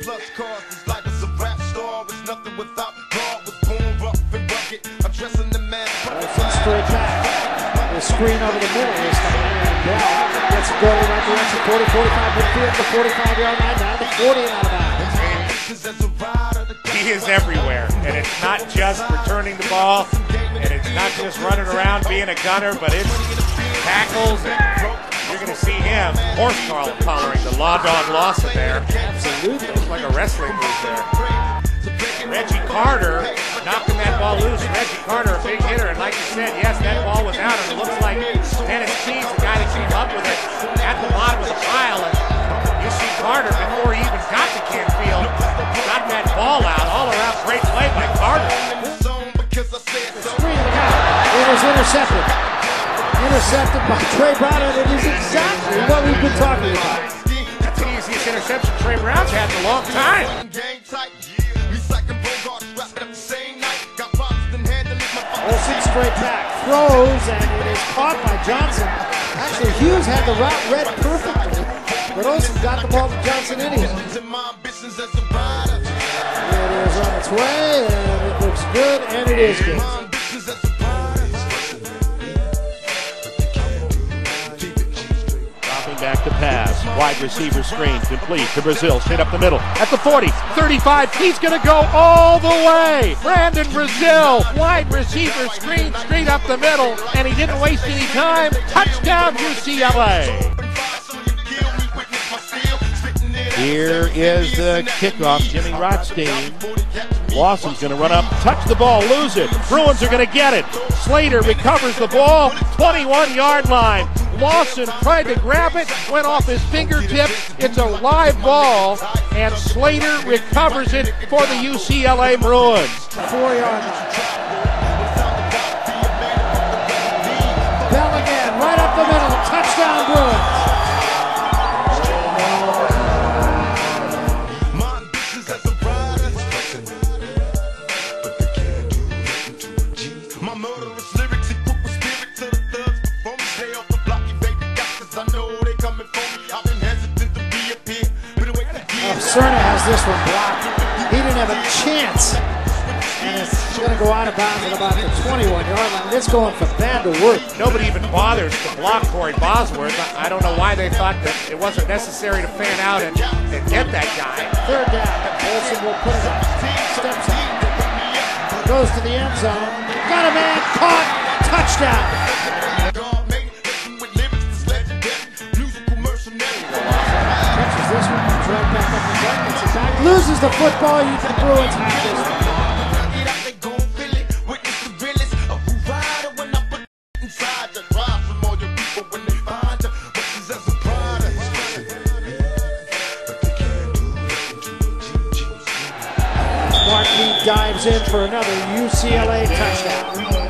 plus cars, this life is a rap star. It's nothing without God. Was born rough and rugged. I'm dressing the man. Straight back. The screen over the middle this time. And Bell gets it going in the right direction. 40, 45 midfield, the 45-yard line, down to 40 and out of bounds. He is everywhere, and it's not just returning the ball, and it's not just running around being a gunner, but it's tackles, and you're going to see him horse collaring the Law Dog Lawson there. Absolutely. Looks like a wrestling move there. Reggie Carter knocking that ball loose. Reggie Carter, a big hitter, and like you said, yes, that ball was out, and it looks like Dennis Keys, the guy that came up with it, at the bottom of the pile, and you see Carter, before he even got to Canfield, got that ball out, all around, great play by Carter. It is intercepted. Intercepted by Trey Brown, and it is exactly what we've been talking about. That's the easiest interception Trey Brown's had in a long time. Olsen straight back, throws, and it is caught by Johnson. Actually, Hughes had the route read perfectly, but Olsen got the ball to Johnson anyhow. It is on its way, and it looks good, and it is good. Back to pass, wide receiver screen, complete to Brazil, straight up the middle, at the 40, 35, he's gonna go all the way! Brandon Brazil, wide receiver screen, straight up the middle, and he didn't waste any time, touchdown UCLA! Here is the kickoff, Jimmy Rothstein. Lawson's going to run up, touch the ball, lose it. Bruins are going to get it. Slater recovers the ball, 21-yard line. Lawson tried to grab it, went off his fingertips. It's a live ball, and Slater recovers it for the UCLA Bruins. 4-yard line. Bell again, right up the middle, touchdown Bruins. Cerna has this one blocked. He didn't have a chance. And it's going to go out of bounds at about the 21-yard line. It's going from bad to worse. Nobody even bothers to block Corey Bosworth. I don't know why they thought that it wasn't necessary to fan out and get that guy. Third down. Olsen will put it up. Steps up. Goes to the end zone. Got a man. Caught. Touchdown. This one, right back up the gut, gets it back, loses the football, you can Bruins have this one. Marquis dives in for another UCLA touchdown.